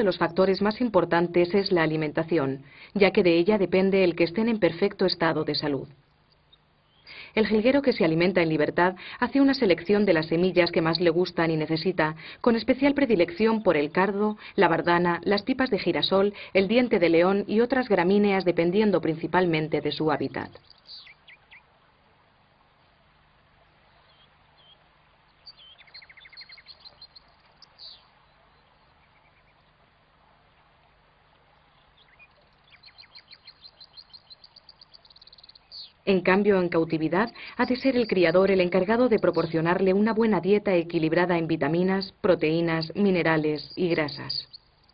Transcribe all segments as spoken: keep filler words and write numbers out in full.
de los factores más importantes es la alimentación, ya que de ella depende el que estén en perfecto estado de salud. El jilguero que se alimenta en libertad hace una selección de las semillas que más le gustan y necesita, con especial predilección por el cardo, la bardana, las pipas de girasol, el diente de león y otras gramíneas dependiendo principalmente de su hábitat. En cambio, en cautividad, ha de ser el criador el encargado de proporcionarle una buena dieta equilibrada en vitaminas, proteínas, minerales y grasas.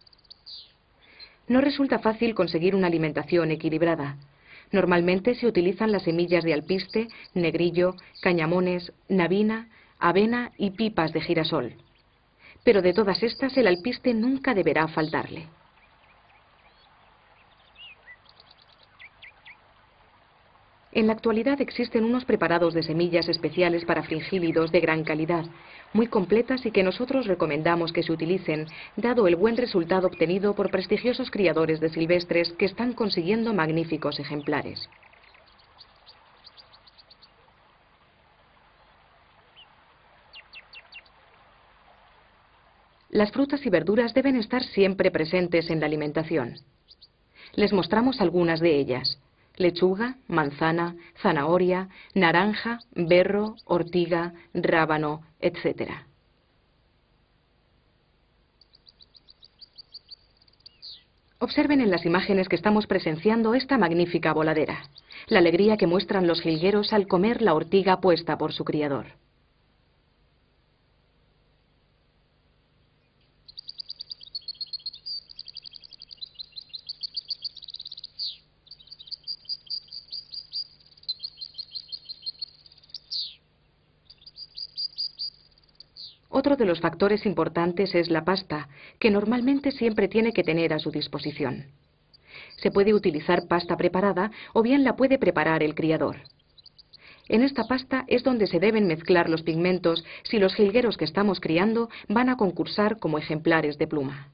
No resulta fácil conseguir una alimentación equilibrada. Normalmente se utilizan las semillas de alpiste, negrillo, cañamones, navina, avena y pipas de girasol. Pero de todas estas, el alpiste nunca deberá faltarle. En la actualidad existen unos preparados de semillas especiales para fringílidos de gran calidad, muy completas y que nosotros recomendamos que se utilicen, dado el buen resultado obtenido por prestigiosos criadores de silvestres que están consiguiendo magníficos ejemplares. Las frutas y verduras deben estar siempre presentes en la alimentación. Les mostramos algunas de ellas: lechuga, manzana, zanahoria, naranja, berro, ortiga, rábano, etcétera. Observen en las imágenes que estamos presenciando esta magnífica voladera, la alegría que muestran los jilgueros al comer la ortiga puesta por su criador. Otro de los factores importantes es la pasta, que normalmente siempre tiene que tener a su disposición. Se puede utilizar pasta preparada o bien la puede preparar el criador. En esta pasta es donde se deben mezclar los pigmentos si los jilgueros que estamos criando van a concursar como ejemplares de pluma.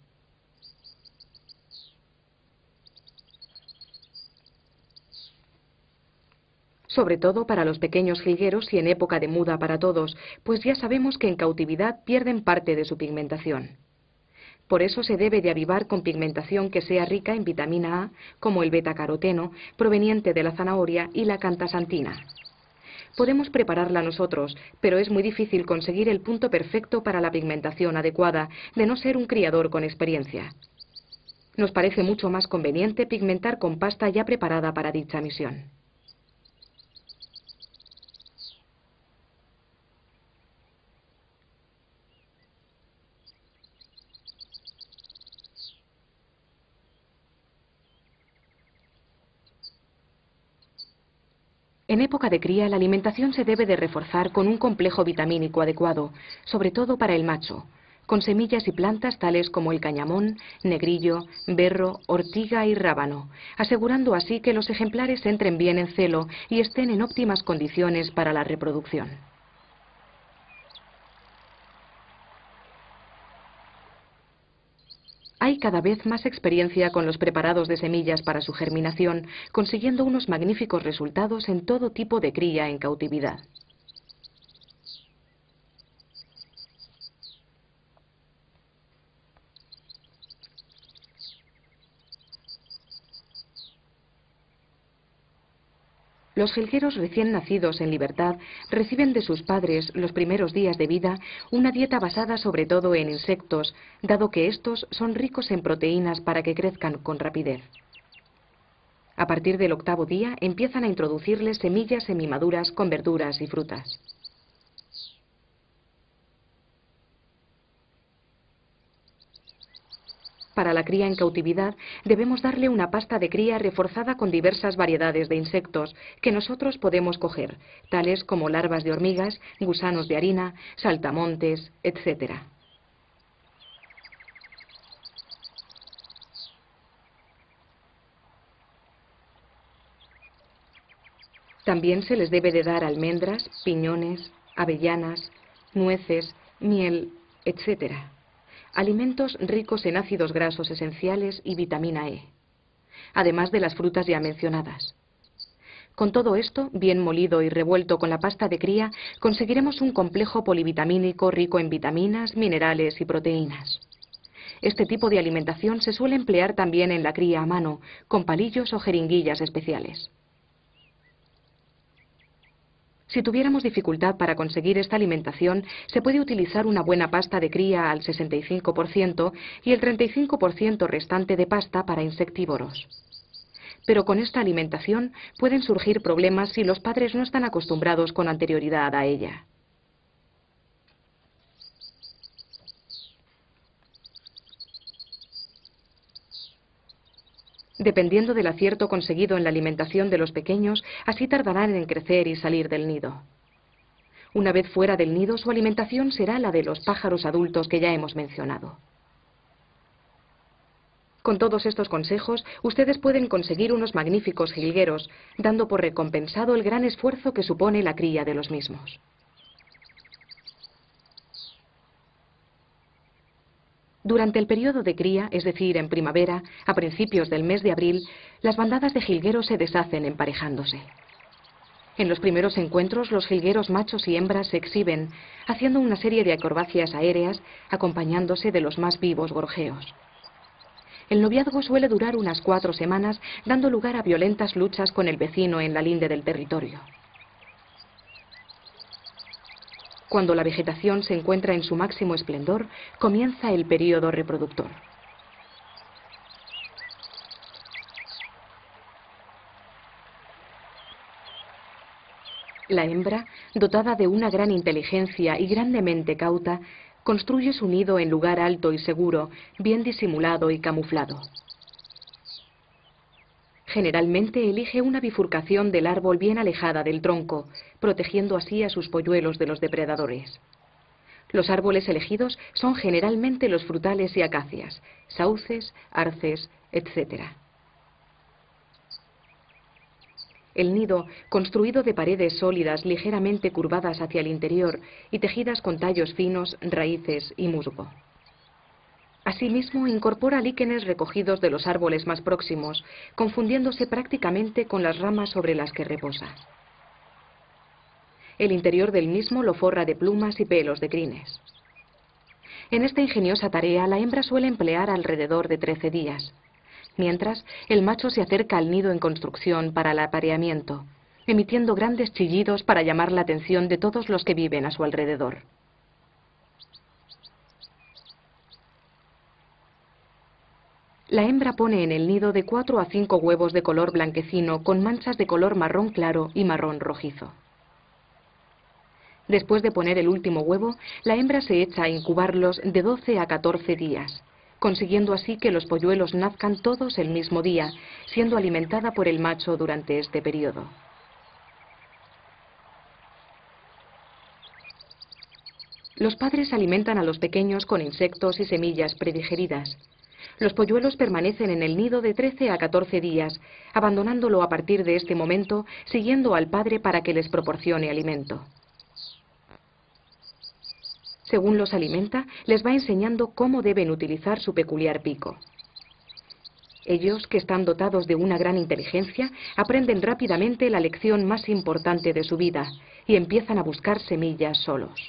Sobre todo para los pequeños jilgueros y en época de muda para todos, pues ya sabemos que en cautividad pierden parte de su pigmentación. Por eso se debe de avivar con pigmentación que sea rica en vitamina A, como el betacaroteno, proveniente de la zanahoria, y la cantasantina. Podemos prepararla nosotros, pero es muy difícil conseguir el punto perfecto para la pigmentación adecuada, de no ser un criador con experiencia. Nos parece mucho más conveniente pigmentar con pasta ya preparada para dicha misión. En época de cría, la alimentación se debe de reforzar con un complejo vitamínico adecuado, sobre todo para el macho, con semillas y plantas tales como el cañamón, negrillo, berro, ortiga y rábano, asegurando así que los ejemplares entren bien en celo y estén en óptimas condiciones para la reproducción. Hay cada vez más experiencia con los preparados de semillas para su germinación, consiguiendo unos magníficos resultados en todo tipo de cría en cautividad. Los jilgueros recién nacidos en libertad reciben de sus padres los primeros días de vida una dieta basada sobre todo en insectos, dado que estos son ricos en proteínas para que crezcan con rapidez. A partir del octavo día empiezan a introducirles semillas semimaduras con verduras y frutas. Para la cría en cautividad debemos darle una pasta de cría reforzada con diversas variedades de insectos que nosotros podemos coger, tales como larvas de hormigas, gusanos de harina, saltamontes, etcétera. También se les debe de dar almendras, piñones, avellanas, nueces, miel, etcétera. alimentos ricos en ácidos grasos esenciales y vitamina E, además de las frutas ya mencionadas. Con todo esto, bien molido y revuelto con la pasta de cría, conseguiremos un complejo polivitamínico rico en vitaminas, minerales y proteínas. Este tipo de alimentación se suele emplear también en la cría a mano, con palillos o jeringuillas especiales. Si tuviéramos dificultad para conseguir esta alimentación, se puede utilizar una buena pasta de cría al sesenta y cinco por ciento y el treinta y cinco por ciento restante de pasta para insectívoros. Pero con esta alimentación pueden surgir problemas si los padres no están acostumbrados con anterioridad a ella. Dependiendo del acierto conseguido en la alimentación de los pequeños, así tardarán en crecer y salir del nido. Una vez fuera del nido, su alimentación será la de los pájaros adultos que ya hemos mencionado. Con todos estos consejos, ustedes pueden conseguir unos magníficos jilgueros, dando por recompensado el gran esfuerzo que supone la cría de los mismos. Durante el periodo de cría, es decir, en primavera, a principios del mes de abril, las bandadas de jilgueros se deshacen emparejándose. En los primeros encuentros, los jilgueros machos y hembras se exhiben, haciendo una serie de acrobacias aéreas, acompañándose de los más vivos gorjeos. El noviazgo suele durar unas cuatro semanas, dando lugar a violentas luchas con el vecino en la linde del territorio. Cuando la vegetación se encuentra en su máximo esplendor, comienza el período reproductor. La hembra, dotada de una gran inteligencia y grandemente cauta, construye su nido en lugar alto y seguro, bien disimulado y camuflado. Generalmente elige una bifurcación del árbol bien alejada del tronco, protegiendo así a sus polluelos de los depredadores. Los árboles elegidos son generalmente los frutales y acacias, sauces, arces, etcétera. El nido, construido de paredes sólidas ligeramente curvadas hacia el interior y tejidas con tallos finos, raíces y musgo. Asimismo, incorpora líquenes recogidos de los árboles más próximos, confundiéndose prácticamente con las ramas sobre las que reposa. El interior del mismo lo forra de plumas y pelos de crines. En esta ingeniosa tarea, la hembra suele emplear alrededor de trece días, mientras el macho se acerca al nido en construcción para el apareamiento, emitiendo grandes chillidos para llamar la atención de todos los que viven a su alrededor. La hembra pone en el nido de cuatro a cinco huevos de color blanquecino con manchas de color marrón claro y marrón rojizo. Después de poner el último huevo, la hembra se echa a incubarlos de doce a catorce días, consiguiendo así que los polluelos nazcan todos el mismo día, siendo alimentada por el macho durante este periodo. Los padres alimentan a los pequeños con insectos y semillas predigeridas. Los polluelos permanecen en el nido de trece a catorce días, abandonándolo a partir de este momento, siguiendo al padre para que les proporcione alimento. Según los alimenta, les va enseñando cómo deben utilizar su peculiar pico. Ellos, que están dotados de una gran inteligencia, aprenden rápidamente la lección más importante de su vida y empiezan a buscar semillas solos.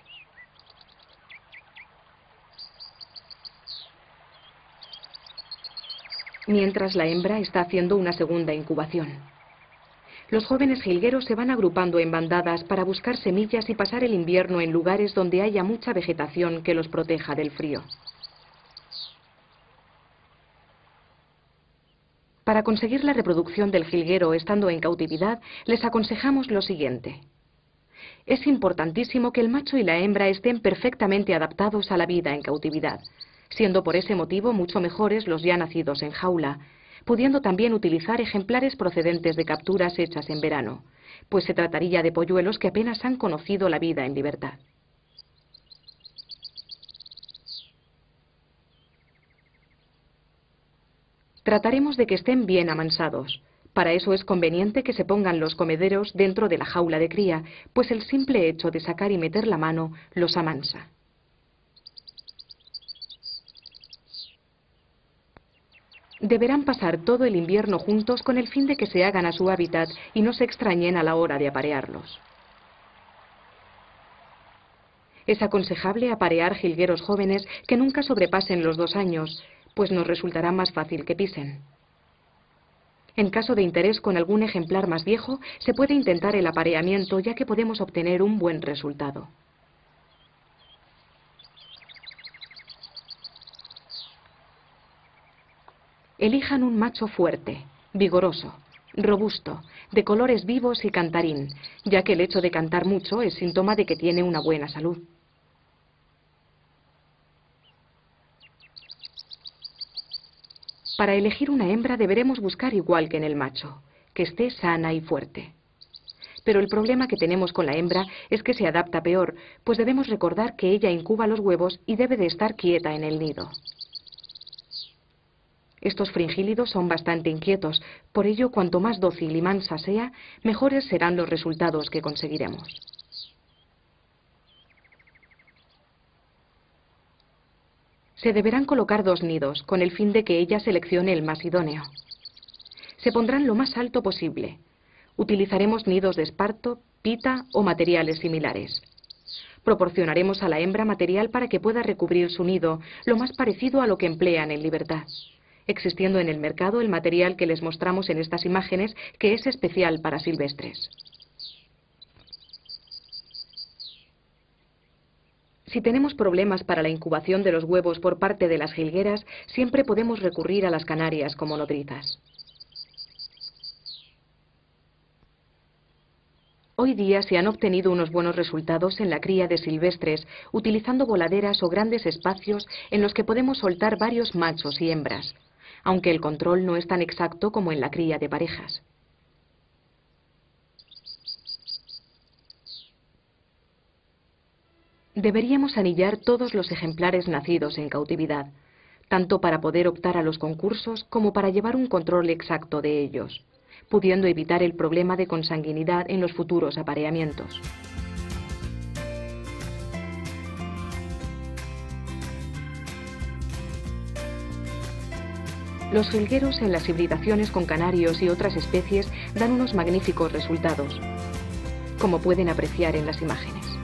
Mientras la hembra está haciendo una segunda incubación. Los jóvenes jilgueros se van agrupando en bandadas para buscar semillas y pasar el invierno en lugares donde haya mucha vegetación que los proteja del frío. Para conseguir la reproducción del jilguero estando en cautividad, les aconsejamos lo siguiente. Es importantísimo que el macho y la hembra estén perfectamente adaptados a la vida en cautividad, siendo por ese motivo mucho mejores los ya nacidos en jaula, pudiendo también utilizar ejemplares procedentes de capturas hechas en verano, pues se trataría de polluelos que apenas han conocido la vida en libertad. Trataremos de que estén bien amansados. Para eso es conveniente que se pongan los comederos dentro de la jaula de cría, pues el simple hecho de sacar y meter la mano los amansa. Deberán pasar todo el invierno juntos con el fin de que se hagan a su hábitat y no se extrañen a la hora de aparearlos. Es aconsejable aparear jilgueros jóvenes que nunca sobrepasen los dos años, pues nos resultará más fácil que pisen. En caso de interés con algún ejemplar más viejo, se puede intentar el apareamiento, ya que podemos obtener un buen resultado. Elijan un macho fuerte, vigoroso, robusto, de colores vivos y cantarín, ya que el hecho de cantar mucho es síntoma de que tiene una buena salud. Para elegir una hembra deberemos buscar igual que en el macho, que esté sana y fuerte. Pero el problema que tenemos con la hembra es que se adapta peor, pues debemos recordar que ella incuba los huevos y debe de estar quieta en el nido. Estos fringílidos son bastante inquietos, por ello cuanto más dócil y mansa sea, mejores serán los resultados que conseguiremos. Se deberán colocar dos nidos, con el fin de que ella seleccione el más idóneo. Se pondrán lo más alto posible. Utilizaremos nidos de esparto, pita o materiales similares. Proporcionaremos a la hembra material para que pueda recubrir su nido, lo más parecido a lo que emplean en libertad, existiendo en el mercado el material que les mostramos en estas imágenes, que es especial para silvestres. Si tenemos problemas para la incubación de los huevos por parte de las jilgueras, siempre podemos recurrir a las canarias como nodrizas. Hoy día se han obtenido unos buenos resultados en la cría de silvestres, utilizando voladeras o grandes espacios en los que podemos soltar varios machos y hembras, aunque el control no es tan exacto como en la cría de parejas. Deberíamos anillar todos los ejemplares nacidos en cautividad, tanto para poder optar a los concursos como para llevar un control exacto de ellos, pudiendo evitar el problema de consanguinidad en los futuros apareamientos. Los jilgueros en las hibridaciones con canarios y otras especies dan unos magníficos resultados, como pueden apreciar en las imágenes.